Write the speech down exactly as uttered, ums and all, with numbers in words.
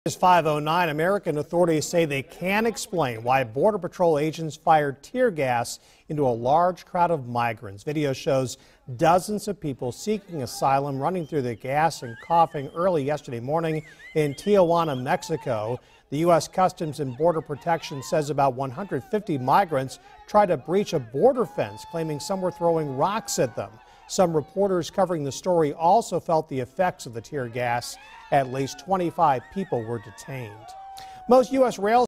It's five oh nine. American authorities say they can't explain why Border Patrol agents fired tear gas into a large crowd of migrants. Video shows dozens of people seeking asylum running through the gas and coughing early yesterday morning in Tijuana, Mexico. The U S Customs and Border Protection says about one hundred fifty migrants tried to breach a border fence, claiming some were throwing rocks at them. Some reporters covering the story also felt the effects of the tear gas. At least twenty-five people were detained. Most U S rail